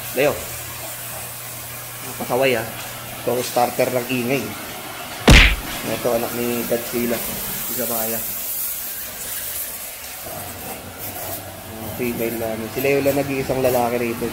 Leo. Pasaway ha. Ito ang starter ng ingay. Ito anak ni Godzilla. Isabaya. Female namin. Si Leo lang nag-iisang lalaki rito.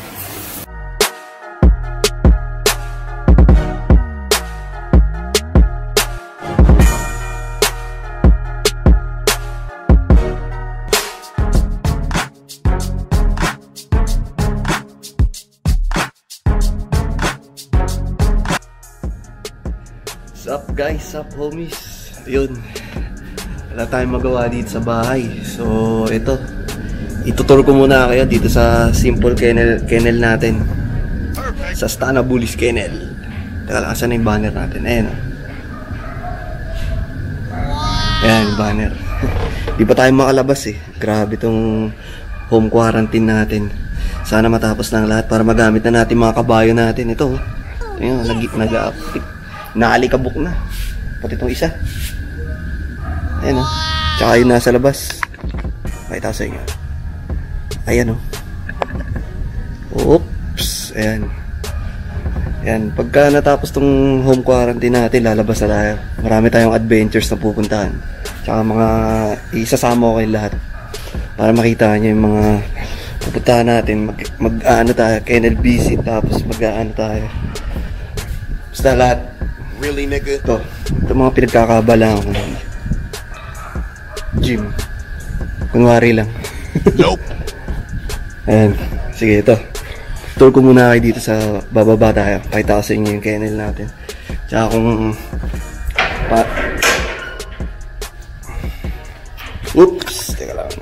Sup guys, sup homies. Yun, wala tayong magawa dito sa bahay. So ito, itutur ko muna kayo dito sa simple kennel natin, sa Astana Bullies Kennel. Teka lang, asan na yung banner natin? Ayan. Ayan yung banner. Di pa tayo makalabas eh. Grabe tong home quarantine natin. Sana matapos ng lahat para magamit na natin mga kabayo natin. Ito, ayun, nag-uptick. Naalikabok na. Pati itong isa. Ayan o. Tsaka yung nasa labas. Pakita ko sa inyo. Ayan o. Oops. Ayan. Ayan. Pagka natapos tong home quarantine natin, lalabas na tayo. Marami tayong adventures na pupuntahan. Tsaka mga isasama ko kayo lahat. Para makita nyo yung mga pupuntahan natin. Mag-ano tayo. Kennel visit. Tapos mag-ano tayo. Basta lahat. Really, nigga? Ito mga pinagkakabalaan ko. Gym. Kunwari lang. Nope. Ayan. Sige, ito. Tour ko muna kayo dito sa bababa tayo. Pakita ko sa inyo yung kennel natin. Tsaka kung oops! Teka lang.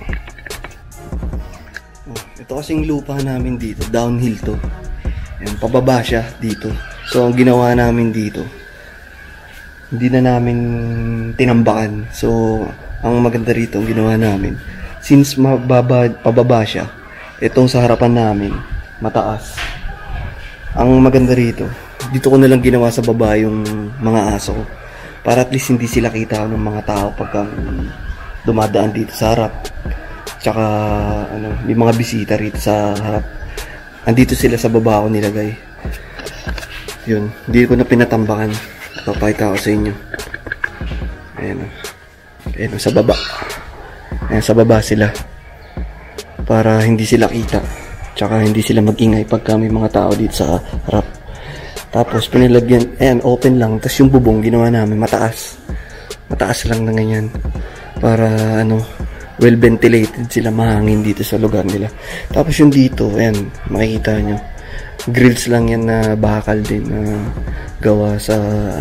Ito kasing lupa namin dito. Downhill to. Ayan, pababa siya dito. So, ang ginawa namin dito, hindi na namin tinambakan. So, ang maganda rito, ang ginawa namin, since pababa siya, itong sa harapan namin, mataas. Ang maganda rito, dito ko nalang ginawa sa baba yung mga aso ko. Para at least hindi sila kita ng mga tao pagka dumadaan dito sa harap. Tsaka, may mga bisita rito sa harap. Andito sila sa baba ko nilagay. Yun, hindi ko na pinatambakan. Papakita ko sa inyo. Ayan o. Ayan o, sa baba. Ayan, sa baba sila. Para hindi sila kita. Tsaka hindi sila mag-ingay pagka may mga tao dito sa harap. Tapos pinilagyan, ayan, open lang. Tapos yung bubong ginawa namin, mataas. Mataas lang na ganyan. Para, well ventilated sila, mahangin dito sa lugar nila. Tapos yung dito, ayan, makikita nyo. Grills lang yan na bakal din na gawa sa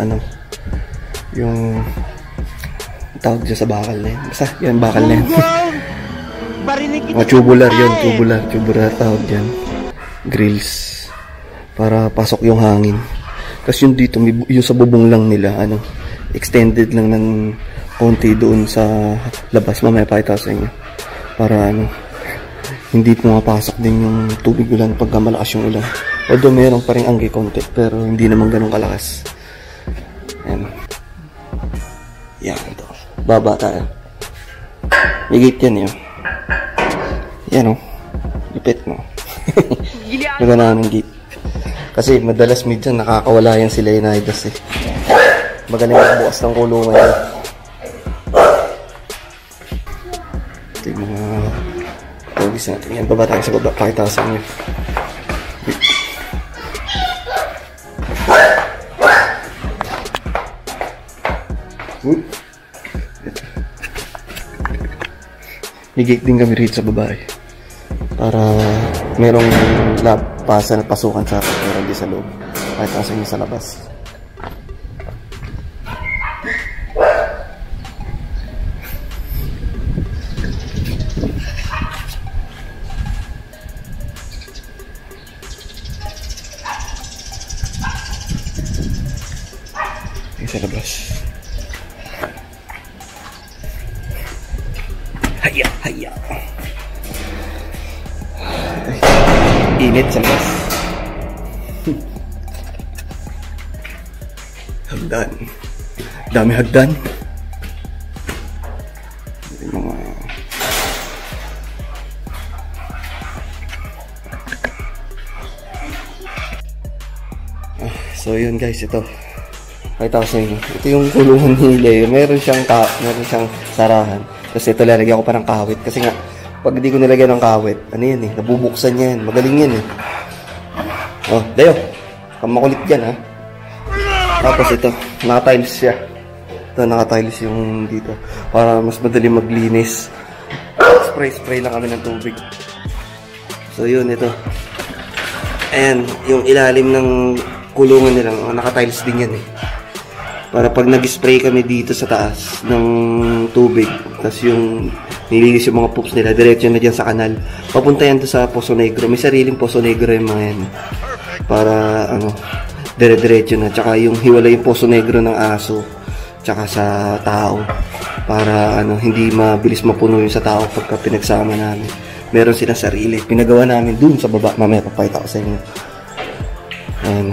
yung tawag dyan sa bakal na yan. Basta yan, bakal na yan. Tubular yun, tubular tawag dyan. Grills para pasok yung hangin. Kasi yung dito, yung sa bubong lang nila, extended lang ng konti doon sa labas. Mamaya pakita sa inyo para hindi pumapasok din yung tubig ulan pagka malakas yung ulan. Although meron pa rin anggi konti, pero hindi naman ganun kalakas. Ayan. Yan, ito. Baba tayo. May gate yan yun. Yan o. Lipit mo. Nagana ng gate. Kasi madalas minsan nakakawala yan sila Leonidas eh. Magaling magbukas ng kulungan yan. Ito yung mga tawagis natin. Yan, baba tayo sa baba. Pakita sa inyo. May gate din kami rito sa babae para merong pasan at pasukan sa akin pero hindi sa loob. Pakita sa inyo sa labas. Sa labas. Haya, haya. Init sa labas. Hagdan. Dami hagdan. Mga So yun guys, ito. Pakita ko sa inyo. Ito yung kulungan ni Leo. Meron siyang sarahan. Tapos ito, lalagyan ko pa ng kawit. Kasi nga, pag hindi ko nilagyan ng kawit, ano yan eh, nabubuksan yan. Magaling yan eh. Oh, Leo. Kamakulit yan ha. Tapos ito, naka-tiles siya. Ito, naka-tiles yung dito. Para mas madali maglinis. Spray lang kami ng tubig. So yun, ito. Ayan, yung ilalim ng kulungan nila, naka-tiles din yan eh. Para pag nag-spray kami dito sa taas ng tubig, tapos yung nililis yung mga poops nila, diretso na dyan sa kanal. Papunta yan doon sa Poso Negro. May sariling Poso Negro yung mga yan. Para, ano, dire-diretso na. Tsaka yung hiwalay yung Poso Negro ng aso, tsaka sa tao. Para, ano, hindi mabilis mapuno yung sa tao pagka pinagsama namin. Meron silang sarili. Pinagawa namin dun sa baba. Mamaya, papayta ko sa inyo. Ayan.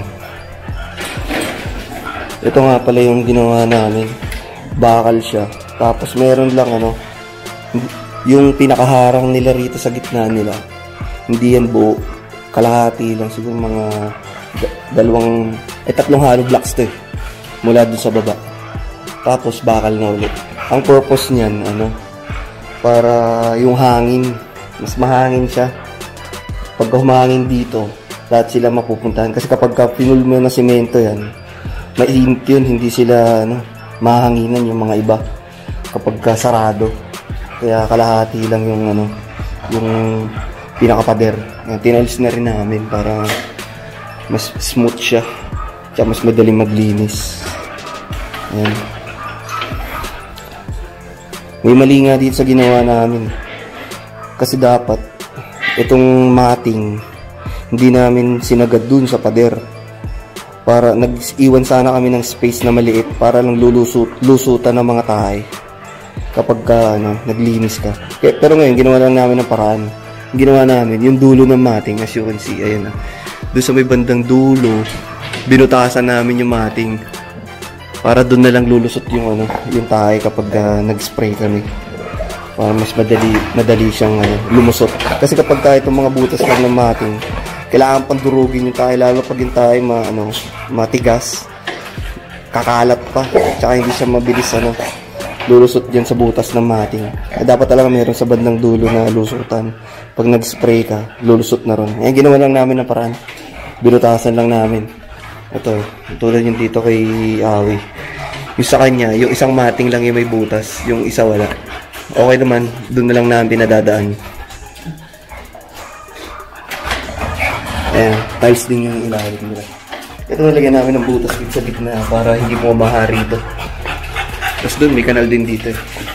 Ito nga pala yung ginawa namin. Bakal siya. Tapos meron lang ano, yung pinakaharang nila rito sa gitna nila. Hindi yan buo. Kalahati lang. Siguro mga tatlong hollow blocks to eh. Mula dun sa baba. Tapos bakal na ulit. Ang purpose niyan, ano, para yung hangin, mas mahangin siya. Pag humangin dito, lahat sila mapupuntahan. Kasi kapag pinul mo na semento yan, mainit yun, hindi sila ano, mahanginan yung mga iba kapag sarado. Kaya kalahati lang yung ano, yung pinakapader. Tinalis na rin namin para mas smooth siya, tsaka mas madaling maglinis. Ayan. May mali nga dito sa ginawa namin. Kasi dapat itong mating hindi namin sinagad dun sa pader. Para nag-iwan sana kami ng space na maliit para lang lusutan ng mga tahay kapag ano, naglinis ka. Pero ngayon, ginawa lang namin ng paraan. Ginawa namin, yung dulo ng mating, as you can see, ayun na. Doon sa may bandang dulo, binutasan namin yung mating para doon na lang lulusot yung, ano, yung tahay kapag nag-spray kami. Para mas madali siyang lumusot. Kasi kapag itong mga butas lang ng mating, kailangan pang durugin yung tayo, lalo pag yung tayo matigas, kakalat pa, tsaka hindi siya mabilis lulusot dyan sa butas ng mating. Dapat talaga meron sa bandang dulo na lusutan. Pag nag-spray ka, lulusot na ron. Ayan, ginawa lang namin ng paraan. Binutasan lang namin. Ito, tulad yung dito kay Awi. Yung sa kanya, yung isang mating lang yung may butas, yung isa wala. Okay naman, doon na lang namin pinadadaan. Ayan, tiles din yung ilalim nila. Ito nalagyan namin ng butas dito sa gitna para hindi mo maha rito. Tapos doon may kanal din dito.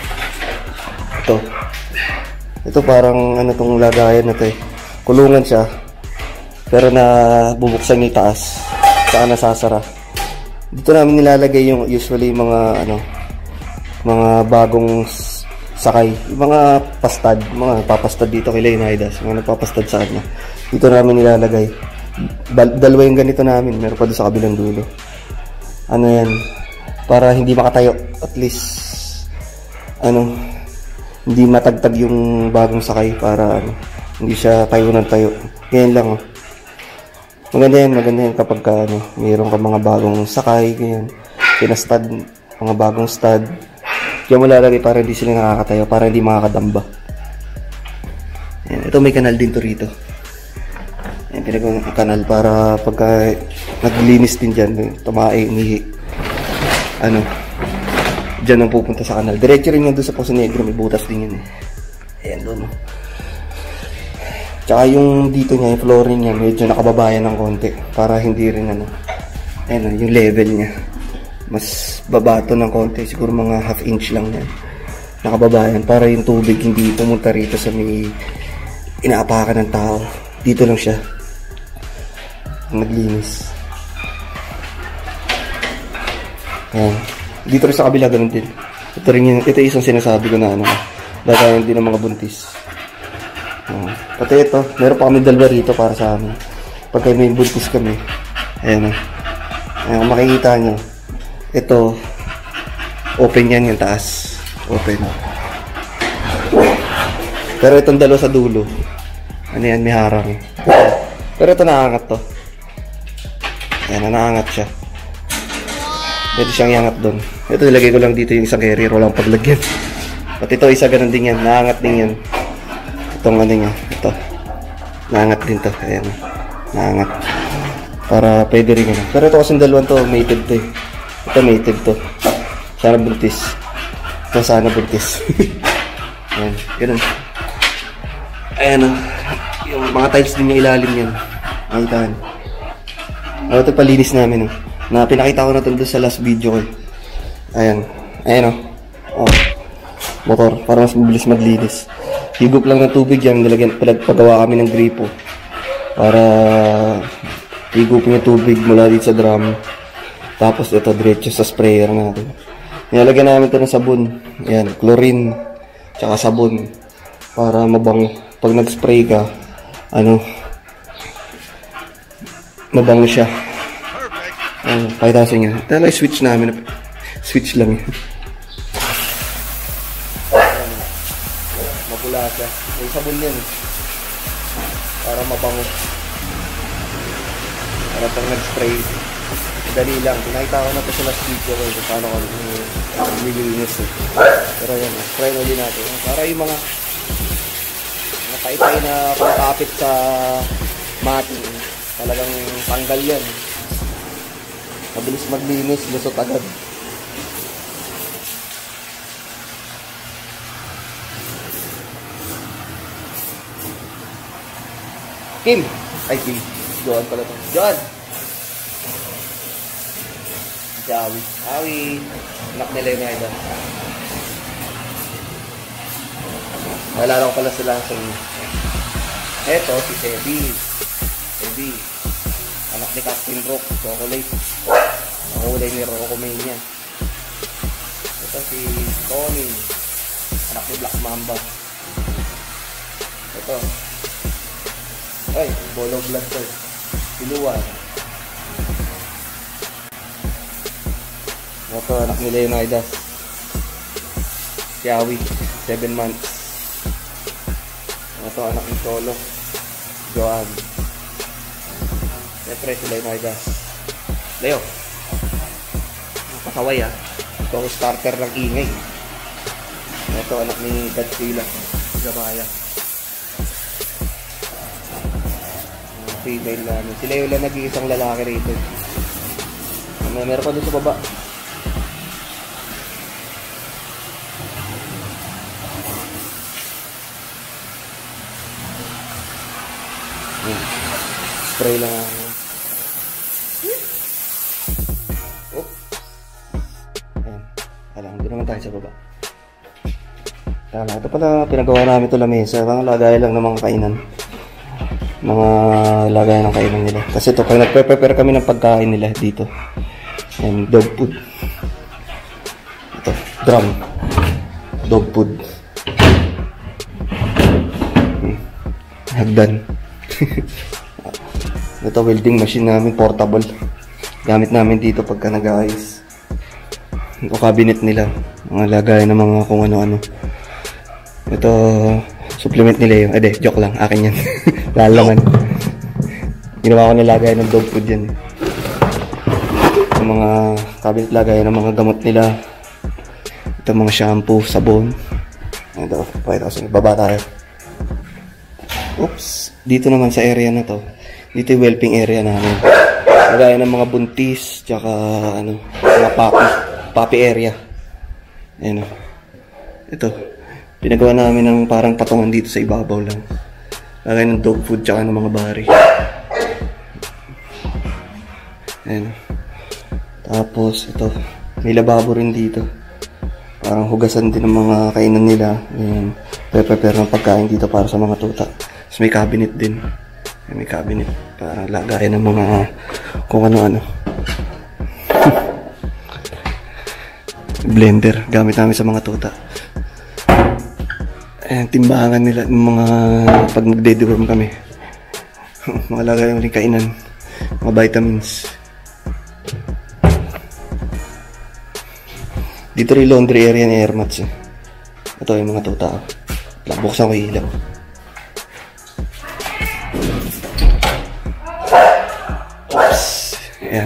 Ito parang ano tong lagayan na to eh. Kulungan siya. Pero na bubuksan yung taas. Saka nasasara. Dito namin nilalagay yung usually mga mga bagong sakay. Yung mga pastad. Mga papastad dito kay Leonidas. Mga nagpapastad sa kanya. Dito namin nilalagay. Dalawa yung ganito namin. Meron pa doon sa kabilang dulo. Ano yan? Para hindi makatayo. At least, hindi matagtag yung bagong sakay. Para hindi siya tayo ng tayo. Ganyan lang, oh. Maganda yan kapag mayroon ka mga bagong sakay. Ganyan. Pinastad. Mga bagong stud. Diyan mo lalagay para hindi sila nakakatayo. Para hindi makakadamba. Yan. Ito may kanal din to rito. Yan, pinagawang kanal para pagka naglinis din dyan, tumae, umihi. Dyan ang pupunta sa kanal. Diretso rin yan doon sa Poso Negro, may butas din yan eh. Ayan doon. Tsaka yung dito niya, yung flooring niya, medyo nakababayan ng konti. Para hindi rin ayan yung level niya. Mas babato ng konti, siguro mga half inch lang yan. Nakababayan, para yung tubig hindi pumunta rito sa may inaapakan ng tao. Dito lang siya naglinis. Ayan. Dito rin sa kabila, ganun din. Ito isang sinasabi ko na dagayan din ng mga buntis. Pati ito, meron pa kami dalawa rito para sa amin. Pagka may buntis kami. Ayan. Ayan, makikita nyo. Ito, open yan yung taas. Open. Pero itong dalawa sa dulo, may harang. Pero ito nakakat to. Ayan, naangat siya. Pwede siyang iangat doon. Ito, nilagay ko lang dito yung isang carrier. Walang paglagyan. Pati ito, isa ganun din yan. Naangat din yan. Itong ano niya. Ito. Naangat din to. Ayan. Naangat. Para pwede rin yun. Pero ito kasing dalawang to, mated to eh. Ito mated to. Sana buntis. Ito sana buntis. Ayan. Ganun. Ayan o. Yung mga tiles din yung ilalim yan. Makitahan. Ito palinis namin o. Na pinakita ko na ito doon sa last video ko. Ayan. Ayan o. Oh. Motor. Para mas mabilis maglinis. Higop lang ng tubig yan. Pinagpagawa kami ng gripo. Para higupin yung tubig mula dito sa drum. Tapos ito diretso sa sprayer natin. Nilalagyan namin ito ng sabon. Ayan. Chlorine. Tsaka sabon. Para mabango. Pag nag-spray ka, mabango siya. Pakita sa inyo. Talaga switch namin. Switch lang yun. Mapula siya. May sabon yan. Para mabango. Para pag nag-spray, dali lang. Pinakita ko na ito sa last video ko kung paano ko nililinis eh. Pero yan, spray na din natin. Para yung mga nakaitai na pagkapit sa mating, talagang tanggal yan. Mabilis maglinis, lusot agad. Kim! Ay, Kim. Joan pala ito. Joan! Si Awi. Awi! Anak nila yung mga ito. Nalala ko pala sila sa inyo. Eto, si Sebi. Sebi. Anak ni Captain Rock. Chocolate. Nakulay ni Rocco Mania. Ito si Tony. Anak ni Black Mamba. Ito. Ay, Bolo Vlog to. Si Luan. Ito, anak ni Leonidas. Si Awi. 7 months. Ito, anak ni Solo. Joan. Siyempre, si Leonidas. Leo. Pasaway ah. Ito ang starter ng ingay. Ito, anak ni Godzilla. Gabaya. Female namin. Si Leo lang nag-iisang lalaki rito. Meron pa doon sa baba. Spray lang ako. Oh. Ayan. Alam, doon naman tayo sa baba. Tama, ito pala pinagawa namin ito lamesa. Mga lagay lang ng mga kainan. Mga lagay ng kainan nila. Kasi ito, pag nagpe-prepare kami ng pagkain nila dito. Ayan, dog food. Ito, drum. Dog food. Hagdan. Ito, welding machine namin, portable. Gamit namin dito pagka nag-aayos. Ito, cabinet nila. Mga lagay ng mga kung ano-ano. Ito, supplement nila yung, joke lang, akin yan. Lalaman. Ginawa ko nilagay ng dog food yan. Yung mga cabinet lagay ng mga gamot nila. Ito, mga shampoo, sabon. Ito, pakita ko sa inyo. Baba tayo. Oops. Dito naman sa area na to. Dito yung whelping area namin. Lagay ng mga buntis, tsaka mga puppy area. Ayan o. Ito. Pinagawa namin ng parang patungan dito sa ibabaw lang. Lagay ng dog food tsaka ng mga bari. Ayan. Tapos ito. May lababo rin dito. Parang hugasan din ng mga kainan nila. Ayan. Prepare ng pagkain dito para sa mga tuta. Tapos may cabinet din. May cabinet para lagay ng mga kung ano-ano. Blender. Gamit namin sa mga tuta. Ayan, timbangan nila ng mga pag mag-deworm kami. Mga lagay ng kainan. Mga vitamins. Dito rin laundry area ni Airmats eh. Ito yung mga tuta. Buksan ko yung ilaw. Oops. Ayan.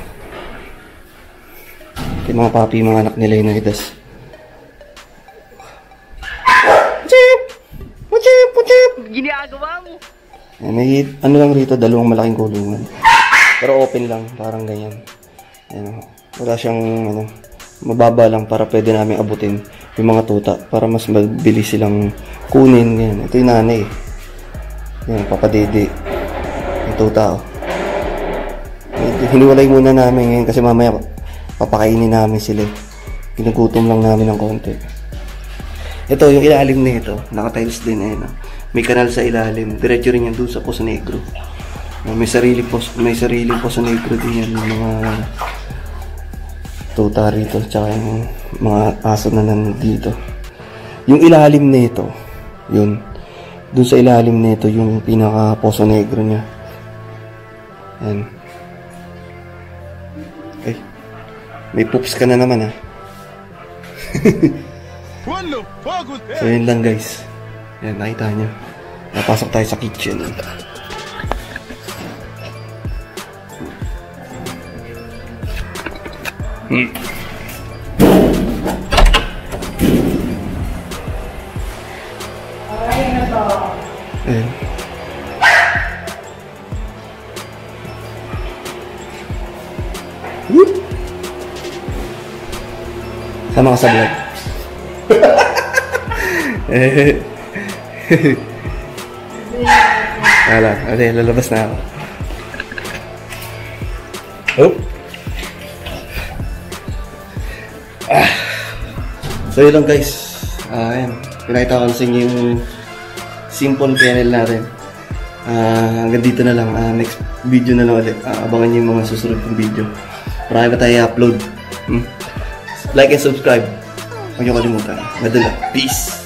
Yung mga papi, mga anak nila yung naidas. Puchip! Puchip! Puchip! Ginagawa mo. Ayan, may ano lang rito, dalawang malaking kulungan. Pero open lang, parang ganyan. Ayan, wala siyang ano, mababa lang para pwede namin abutin yung mga tuta para mas mabilis silang kunin. Ganyan. Ito yung nanay. Ayan, papadede. Yung tuta, oh. Hiniwalay muna namin ngayon kasi mamaya papakainin namin sila. Ginugutom lang namin ng konti. Ito, yung ilalim na ito, naka-tiles din eh. No? May kanal sa ilalim. Diretso rin yan doon sa Poso Negro. May sariling Poso Negro din yan. Yung mga tuta rito, tsaka yung mga aso na nandito. Yung ilalim na ito, yun. Doon sa ilalim na ito, yung pinaka Poso Negro niya. Yan. Ay, may poops ka na naman ha. So yun lang guys. Yan, nakita nyo. Napasok tayo sa kitchen. Ayan. Whoop! Sama ka sa vlog. Wala, lalabas na ako. Oh. So yun lang guys. Ayan, pinakita ko sa inyo yung simple kennel natin. Hanggang dito na lang. Next video na lang ulit. Abangan nyo yung mga susunod kong video. Marami pa tayo i-upload. Like and subscribe. Huwag nyo kalimutan. Madala. Peace!